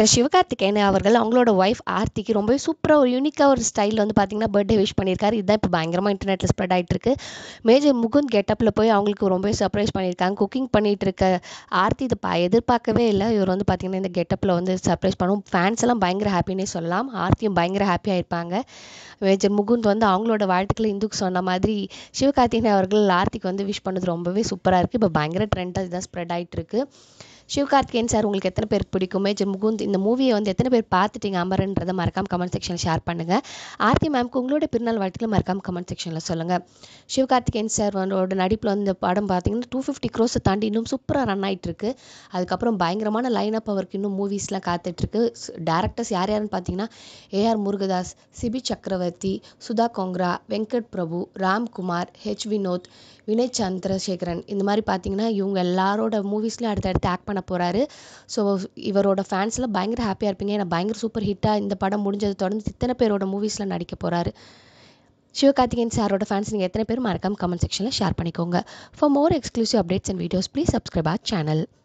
Actor Sivakarthikeyan அவர்கள் அவங்களோட wife ஆர்த்திக்கு ரொம்பவே சூப்பராக ஒரு யூனிக்காக ஒரு ஸ்டைலில் வந்து பார்த்தீங்கன்னா பர்த்டே விஷ் பண்ணியிருக்காரு. இதுதான் இப்போ பயங்கரமாக இன்டர்நெட்டில் ஸ்ப்ரெட் ஆகிட்டு இருக்கு. மேஜர் முகுந்த் கெட்டப்பில் போய் அவங்களுக்கு ரொம்பவே சர்ப்ரைஸ் பண்ணியிருக்காங்க. குக்கிங் பண்ணிட்டு இருக்க ஆர்த்தி இதை எதிர்பார்க்கவே இல்லை. இவர் வந்து பார்த்தீங்கன்னா இந்த கெட்டப்பில் வந்து சர்ப்ரைஸ் பண்ணுவோம். ஃபேன்ஸ் எல்லாம் பயங்கர ஹாப்பின்னே சொல்லலாம். ஆர்த்தியும் பயங்கர ஹாப்பியாக இருப்பாங்க. மேஜர் முகுந்த் வந்து அவங்களோட வாழ்த்துக்களை இந்துக்கு சொன்ன மாதிரி சிவகார்த்திகேயன் அவர்கள் ஆர்த்திக்கு வந்து விஷ் பண்ணது ரொம்பவே சூப்பராக இருக்குது. இப்போ பயங்கர ட்ரெண்டாக இதுதான் ஸ்ப்ரெட் ஆகிட்டு இருக்கு. சிவகார்த்திகேயன் சார் உங்களுக்கு எத்தனை பேருக்கு பிடிக்கும்? மேஜர் முகுந்த் இந்த மூவியை வந்து எத்தனை பேர் பார்த்துட்டீங்க அமரன்றதை மறக்காம கமெண்ட் செக்ஷனில் ஷேர் பண்ணுங்கள். ஆர்த்தி மேம்க்கு உங்களோட பிறநாள் வாழ்த்துக்களை மறக்காம கமெண்ட் செக்ஷனில் சொல்லுங்கள். சிவகார்த்திகேயன் சார் வந்து நடிப்பில் வந்து இந்த படம் பார்த்தீங்கன்னா 250 crores தாண்டி இன்னும் சூப்பராக ரன் ஆகிட்டு இருக்கு. அதுக்கப்புறம் பயங்கரமான லைனப் அவருக்கு இன்னும் மூவிஸ்லாம் காத்துட்ருக்கு. டேரக்டர்ஸ் யார் யாருன்னு பார்த்தீங்கன்னா ஏஆர் முருகதாஸ், சிபி சக்கரவர்த்தி, சுதா கோங்ரா, வெங்கட் பிரபு, ராம்குமார், ஹெச் வினோத், வினய் சந்திரசேகரன், இந்த மாதிரி பார்த்தீங்கன்னா இவங்க எல்லாரோட மூவிஸ்லையும் அடுத்தடுத்து ஆக்ட் பண்ண போகிறாரு. ஸோ இவரோட ஃபேன்ஸ்லாம் பயங்கர ஹாப்பியாக இருப்பீங்க. ஏன்னா பயங்கர சூப்பர் ஹிட்டாக இந்த படம் முடிஞ்சது தொடர்ந்து இத்தனை பேரோட மூவிஸில் நடிக்க போகிறாரு. சிவகார்த்திகேயன் சாரோட ஃபேன்ஸ் நீங்கள் எத்தனை பேர் மறக்காம கமெண்ட் செக்ஷனில் ஷேர் பண்ணிக்கோங்க. For more exclusive updates and videos please subscribe our channel.